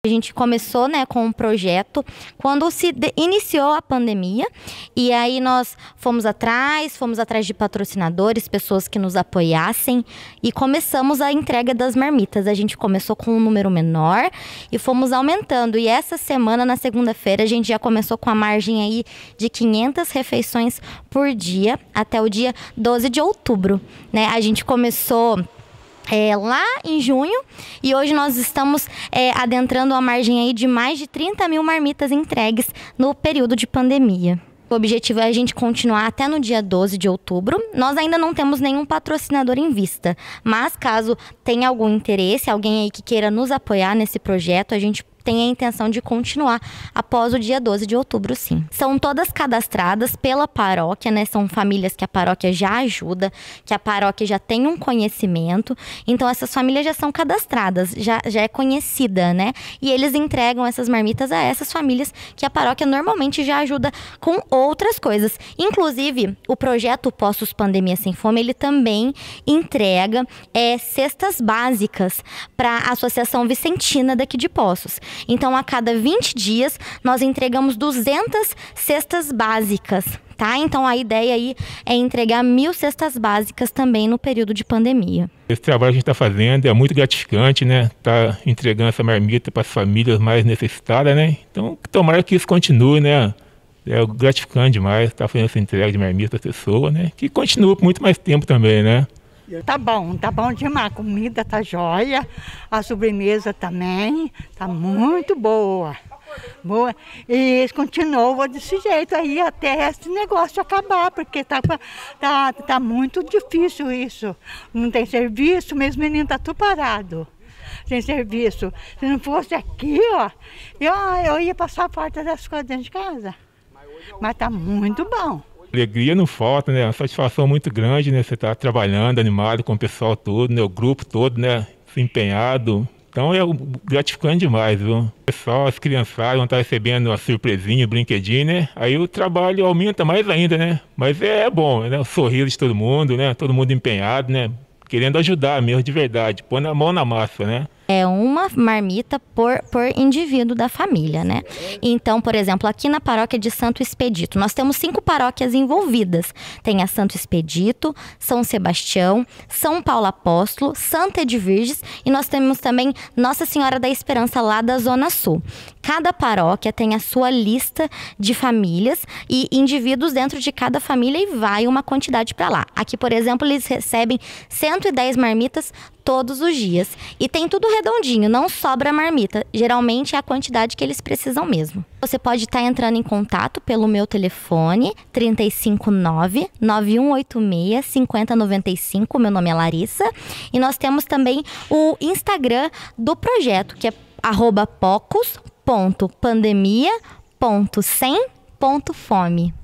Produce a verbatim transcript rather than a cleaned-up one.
A gente começou, né, com um projeto quando se iniciou a pandemia, e aí nós fomos atrás, fomos atrás de patrocinadores, pessoas que nos apoiassem, e começamos a entrega das marmitas. A gente começou com um número menor e fomos aumentando, e essa semana, na segunda-feira, a gente já começou com a margem aí de quinhentas refeições por dia até o dia doze de outubro, né? A gente começou É, lá em junho, e hoje nós estamos é, adentrando a margem aí de mais de trinta mil marmitas entregues no período de pandemia. O objetivo é a gente continuar até no dia doze de outubro. Nós ainda não temos nenhum patrocinador em vista, mas caso tenha algum interesse, alguém aí que queira nos apoiar nesse projeto, a gente tem a intenção de continuar após o dia doze de outubro, sim. São todas cadastradas pela paróquia, né? São famílias que a paróquia já ajuda, que a paróquia já tem um conhecimento. Então, essas famílias já são cadastradas, já, já é conhecida, né? E eles entregam essas marmitas a essas famílias que a paróquia normalmente já ajuda com outras coisas. Inclusive, o projeto Poços Pandemia Sem Fome, ele também entrega é, cestas básicas para a Associação Vicentina daqui de Poços. Então, a cada vinte dias, nós entregamos duzentas cestas básicas, tá? Então, a ideia aí é entregar mil cestas básicas também no período de pandemia. Esse trabalho que a gente está fazendo é muito gratificante, né? Tá entregando essa marmita para as famílias mais necessitadas, né? Então, tomara que isso continue, né? É gratificante demais estar fazendo essa entrega de marmita às pessoas, né? Que continue por muito mais tempo também, né? Tá bom, tá bom demais. A comida tá jóia, a sobremesa também tá muito boa. Boa. E eles continuam desse jeito aí até esse negócio acabar, porque tá, tá, tá muito difícil isso. Não tem serviço, meus meninos tá tudo parado. Sem serviço. Se não fosse aqui, ó, eu, eu ia passar a porta das coisas dentro de casa. Mas tá muito bom. Alegria não falta, né? Uma satisfação muito grande, né? Você tá trabalhando, animado com o pessoal todo, né? O grupo todo, né? Empenhado. Então é gratificante demais, viu? O pessoal, as criançadas vão estar recebendo uma surpresinha, um brinquedinho, né? Aí o trabalho aumenta mais ainda, né? Mas é bom, né? O sorriso de todo mundo, né? Todo mundo empenhado, né? Querendo ajudar mesmo, de verdade. Pôr a mão na massa, né? É uma marmita por, por indivíduo da família, né? Então, por exemplo, aqui na paróquia de Santo Expedito, nós temos cinco paróquias envolvidas. Tem a Santo Expedito, São Sebastião, São Paulo Apóstolo, Santa Edvirges, e nós temos também Nossa Senhora da Esperança lá da Zona Sul. Cada paróquia tem a sua lista de famílias e indivíduos dentro de cada família, e vai uma quantidade para lá. Aqui, por exemplo, eles recebem cento e dez marmitas todos os dias. E tem tudo redondinho, não sobra marmita. Geralmente é a quantidade que eles precisam mesmo. Você pode estar entrando em contato pelo meu telefone, trinta e cinco nove, nove um oito seis, cinco zero nove cinco. Meu nome é Larissa. E nós temos também o Instagram do projeto, que é arroba pocos ponto pandemia ponto sem ponto fome.